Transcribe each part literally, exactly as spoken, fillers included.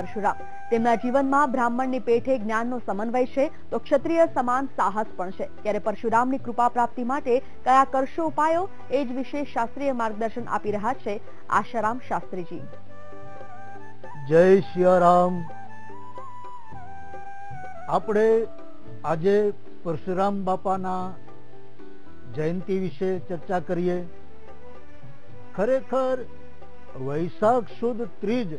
પરશુરામ તેમના જીવનમાં બ્રાહ્મણની પેઠે જ્ઞાનનો સમન્વય છે તો ક્ષત્રિય સમાન સાહસ પણ છે। ત્યારે પરશુરામની કૃપા પ્રાપ્તિ માટે કયા કરશો ઉપાયો, એ જ વિશે શાસ્ત્રીય માર્ગદર્શન આપી રહ્યા છે આશારામ શાસ્ત્રીજી। જય સિયારામ। આપણે આજે પરશુરામ બાપાના જયંતિ વિશે ચર્ચા કરીએ। ખરેખર વૈશાખ સુદ ત્રીજ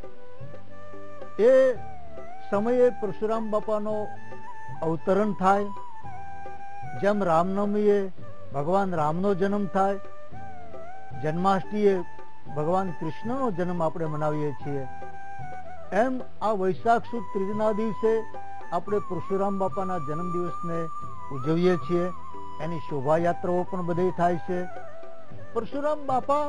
એ સમયે પરશુરામ બાપાનો અવતરણ થાય। જેમ રામનવમીએ ભગવાન રામનો જન્મ થાય, જન્માષ્ટમીએ ભગવાન કૃષ્ણનો જન્મ આપણે મનાવીએ છીએ, એમ આ વૈશાખ સુદ ત્રીજના દિવસે આપણે પરશુરામ બાપાના જન્મદિવસને ઉજવીએ છીએ। એની શોભાયાત્રાઓ પણ બધે થાય છે। પરશુરામ બાપા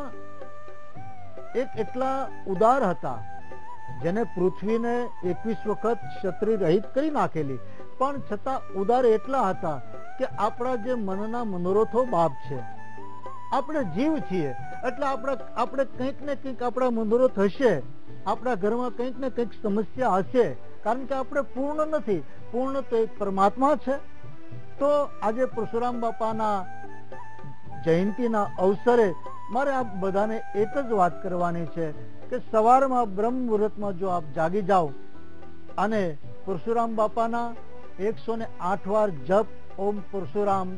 એક એટલા ઉદાર હતા જેને પૃથ્વીને એકવીસ વખત ક્ષત્રિય રહિત કરી નાખેલી, પણ છતાં ઉદાર એટલા હતા કે આપણા જે મનના મનોરથો બાપ છે, આપણે જીવ છીએ એટલે આપણે આપણે કંઈક ને કંઈક આપણા મનોરથ હશે, આપણા ઘરમાં કંઈક ને કંઈક સમસ્યા હશે, કારણ કે આપણે પૂર્ણ નથી, પૂર્ણ તો એક પરમાત્મા છે। તો આજે પરશુરામ બાપાના જયંતિના અવસરે મારે આપ બધાને એક જ વાત કરવાની છે કે સવારમાં બ્રહ્મ મુહૂર્તમાં જો આપ જાગી જાઓ અને પરશુરામ બાપાના એકસો ને આઠ વાર જપ ઓમ પરશુરામ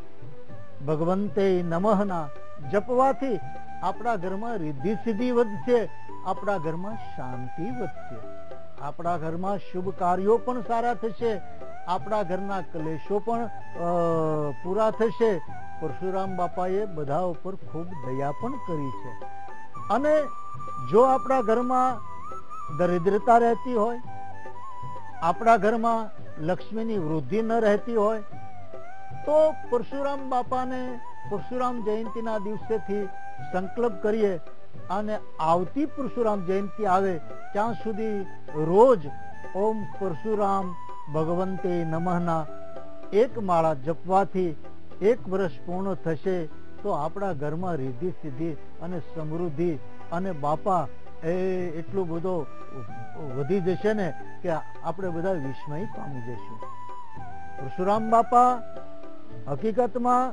ભગવંતે નમઃના જપવાથી આપણા ઘરમાં રિદ્ધિ સિદ્ધિ વધશે, આપણા ઘરમાં શાંતિ વધશે, આપણા ઘરમાં શુભ કાર્યો પણ સારા થશે, આપણા ઘરના ક્લેશો પણ પૂરા થશે। પરશુરામ બાપાએ બધા ઉપર ખૂબ દયા પણ કરી છે। અને જો આપણા ઘરમાં દરિદ્રતા રહેતી હોય, આપણા ઘરમાં લક્ષ્મીની વૃદ્ધિ ન રહેતી હોય, તો પરશુરામ બાપાને પરશુરામ જયંતિના દિવસેથી સંકલ્પ કરીએ અને આવતી પરશુરામ જયંતિ આવે ત્યાં સુધી રોજ ઓમ પરશુરામ ભગવંતે નમઃના એક માળા જપવાથી એક વર્ષ પૂર્ણ થશે તો આપણા ઘરમાં રિદ્ધિ સિદ્ધિ અને સમૃદ્ધિ અને બાપા એ એટલું બધો વધી જશે ને કે આપણે બધા વિસ્મય પામી જશું। પરશુરામ બાપા હકીકતમાં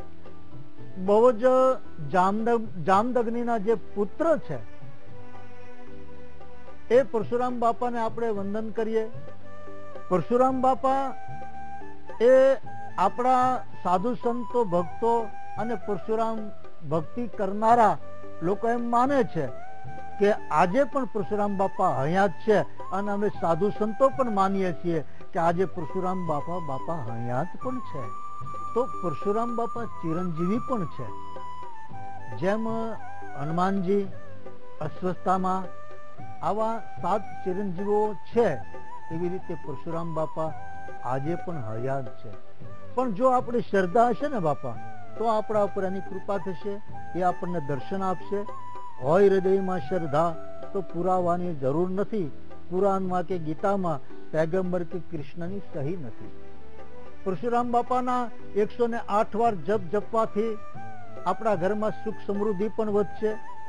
બહુ જ જામદગ જામદગ્નિના જે પુત્ર છે એ પરશુરામ બાપાને આપણે વંદન કરીએ। પરશુરામ બાપા એ આપણા સાધુ સંતો ભક્તો અને પરશુરામ ભક્તિ કરનારા લોકો એમ માને છે કે આજે પણ પરશુરામ બાપા હયાત છે, અને અમે સાધુ સંતો પણ માનીએ છીએ કે આજે પરશુરામ બાપા બાપા હયાત પણ છે। તો પરશુરામ બાપા ચિરંજીવી પણ છે। જેમ હનુમાનજી, અશ્વત્થામા આવા સાત ચિરંજીવો છે, એવી રીતે પરશુરામ બાપા આજે પણ હયાત છે। પણ જો આપણી શ્રદ્ધા હશે ને બાપા, તો આપણા ઉપર એની કૃપા થશે, એ આપણને દર્શન આપશે। હોય હૃદયમાં શ્રદ્ધા તો પુરાવાની જરૂર નથી, કુરાનમાં કે ગીતામાં પૈગંબર કે કૃષ્ણની સહી નથી। પરશુરામ બાપાના એકસો ને આઠ વાર જપ જપવાથી આપણા ઘરમાં સુખ સમૃદ્ધિ પણ વધશે।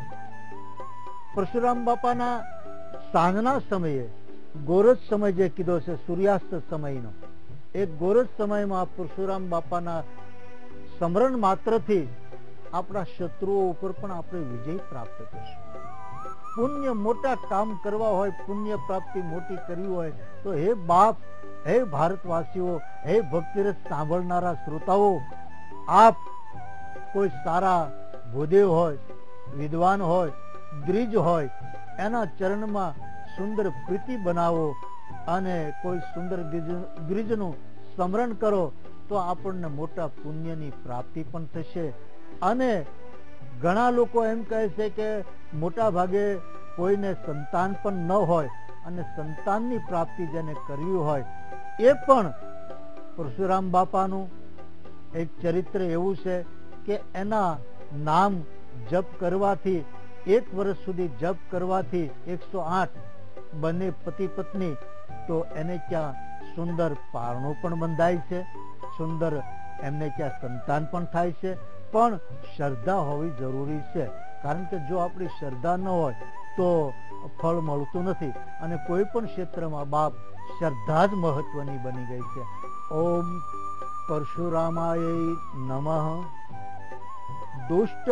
પરશુરામ બાપાના સાંજના સમયે ગોરજ સમય જે કીધો છે સૂર્યાસ્ત સમયનો, એ ગોરજ સમયમાં પરશુરામ બાપાના સ્મરણ માત્રથી આપણા શત્રુઓ ઉપર પણ આપણે વિજય પ્રાપ્ત કરશું। પુણ્ય મોટા કામ કરવા હોય, પુણ્ય પ્રાપ્તિ મોટી કરવી હોય તો હે બાપ, હે ભારતવાસીઓ, હે ભક્તિરસ સાંભળનારા શ્રોતાઓ, આપ કોઈ સારા ભૂદેવ હોય, વિદ્વાન હોય, દ્વિજ હોય, એના ચરણમાં સુંદર પ્રીતિ બનાવો અને કોઈ સુંદર દ્વિજનું સ્મરણ કરો તો આપણને મોટા પુણ્યની પ્રાપ્તિ પણ થશે। અને ઘણા લોકો એમ કહે છે કે મોટા ભાગે કોઈને સંતાન પણ ન હોય અને સંતાનની પ્રાપ્તિ જેને કરવી હોય, એ પણ પરશુરામ બાપાનું એક ચરિત્ર એવું છે કે એના નામ જપ કરવાથી, એક વર્ષ સુધી જપ કરવાથી એકસો આઠ બંને પતિ પત્ની, તો એને ત્યાં સુંદર પારણો પણ બંધાય છે, સુંદર એમને ત્યાં સંતાન પણ થાય છે। પણ શ્રદ્ધા હોવી જરૂરી છે, કારણ કે જો આપણી શ્રદ્ધા ન હોય તો ફળ મળતું નથી અને કોઈ પણ ક્ષેત્રમાં બાપ શ્રદ્ધા જ મહત્વની બની ગઈ છે. ઓમ પરશુરામાય નમઃ. દુષ્ટ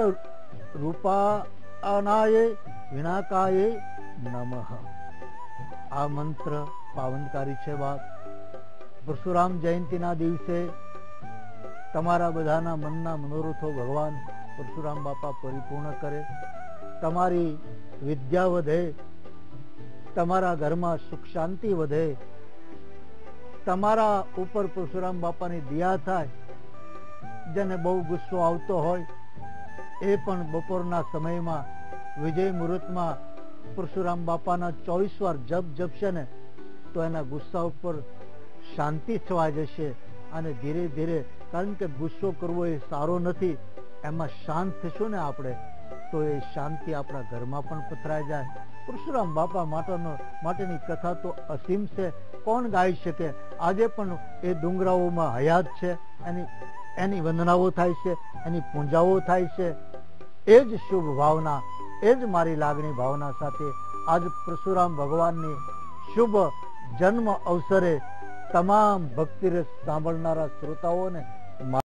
રૂપાનાય વિનાકાય નમઃ. આ મંત્ર પાવનકારી છે બાપ. પરશુરામ જયંતિના દિવસે તમારા બધાના મનના મનોરથો ભગવાન પરશુરામ બાપા પરિપૂર્ણ કરે. તમારી વિદ્યા વધે, તમારા ઘરમાં સુખ શાંતિ વધે, તમારા ઉપર પરશુરામ બાપાની દયા થાય. જેને બહુ ગુસ્સો આવતો હોય એ પણ બપોરના સમયમાં વિજય મુહૂર્તમાં પરશુરામ બાપાના ચોવીસ વાર જપ જપશે ને તો એના ગુસ્સા ઉપર શાંતિ છવાઈ જશે. અને ધીરે ધીરે, કારણ કે ગુસ્સો કરવો એ સારો નથી, એમાં શાંત થશું ને આપણે તો એ શાંતિ આપણા ઘરમાં પણ પથરાઈ જાય. પરશુરામ બાપા માટેનો માટેની કથા તો અસીમ છે, કોણ ગાઈ શકે. આજે પણ એ ડુંગરાઓમાં હયાત છે, એની એની વંદનાઓ થાય છે, એની પૂજાઓ થાય છે. એ જ શુભ ભાવના, એ જ મારી લાગણી ભાવના સાથે આજ પરશુરામ ભગવાનની શુભ જન્મ અવસરે તમામ ભક્તિરસ સાંભળનારા શ્રોતાઓને